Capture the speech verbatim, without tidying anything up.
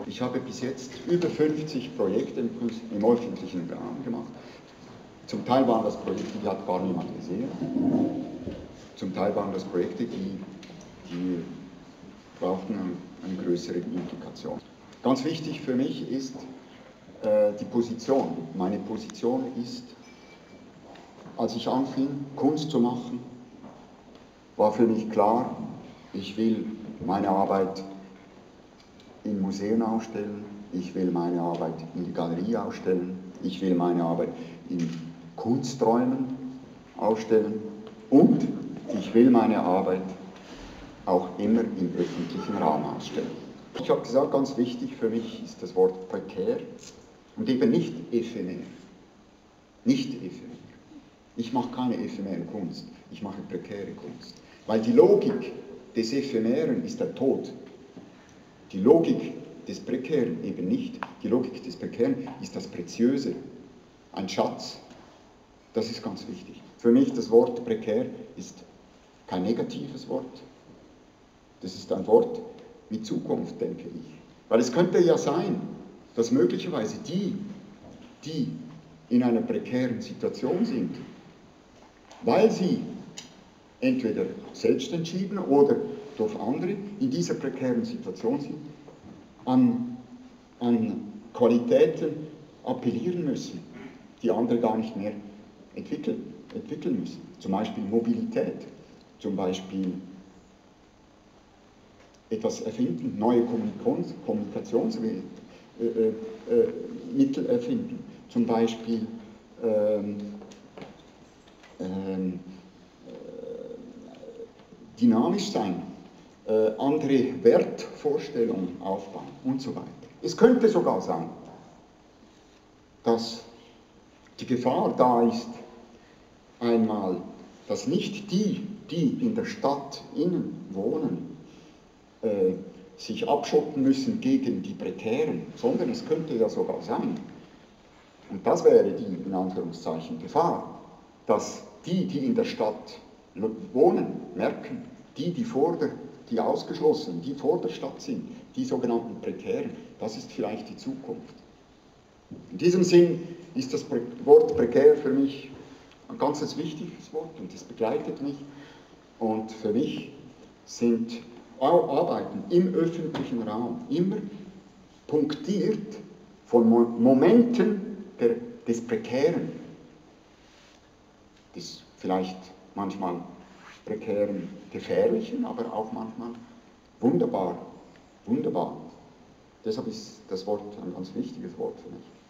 Ich habe bis jetzt über fünfzig Projekte im, im öffentlichen Raum gemacht. Zum Teil waren das Projekte, die hat gar niemand gesehen. Zum Teil waren das Projekte, die, die brauchten eine, eine größere Implikation. Ganz wichtig für mich ist äh, die Position. Meine Position ist, als ich anfing, Kunst zu machen, war für mich klar, ich will meine Arbeit in Museen ausstellen, ich will meine Arbeit in die Galerie ausstellen, ich will meine Arbeit in Kunsträumen ausstellen und ich will meine Arbeit auch immer im öffentlichen Raum ausstellen. Ich habe gesagt, ganz wichtig für mich ist das Wort prekär und eben nicht ephemer. Nicht ephemer. Ich mache keine ephemere Kunst, ich mache prekäre Kunst. Weil die Logik des Ephemeren ist der Tod. Die Logik des Prekären eben nicht. Die Logik des Prekären ist das Preziöse, ein Schatz. Das ist ganz wichtig. Für mich das Wort prekär ist kein negatives Wort. Das ist ein Wort mit Zukunft, denke ich. Weil es könnte ja sein, dass möglicherweise die, die in einer prekären Situation sind, weil sie entweder selbst entschieden oder durch andere in dieser prekären Situation sind, an, an Qualitäten appellieren müssen, die andere gar nicht mehr entwickeln, entwickeln müssen. Zum Beispiel Mobilität, zum Beispiel etwas erfinden, neue Kommunikationsmittel äh, äh, erfinden, zum Beispiel ähm, ähm, dynamisch sein, äh, andere Wertvorstellungen aufbauen und so weiter. Es könnte sogar sein, dass die Gefahr da ist, einmal, dass nicht die, die in der Stadt innen wohnen, äh, sich abschotten müssen gegen die Prekären, sondern es könnte ja sogar sein, und das wäre die, in Anführungszeichen, Gefahr, dass die, die in der Stadt wohnen, merken, die, die vor der, die Ausgeschlossenen, die vor der Stadt sind, die sogenannten Prekären, das ist vielleicht die Zukunft. In diesem Sinn ist das Wort prekär für mich ein ganz wichtiges Wort und es begleitet mich. Und für mich sind Arbeiten im öffentlichen Raum immer punktiert von Momenten der, des Prekären, des vielleicht manchmal prekären, gefährlichen, aber auch manchmal wunderbar, wunderbar. Deshalb ist das Wort ein ganz wichtiges Wort für mich.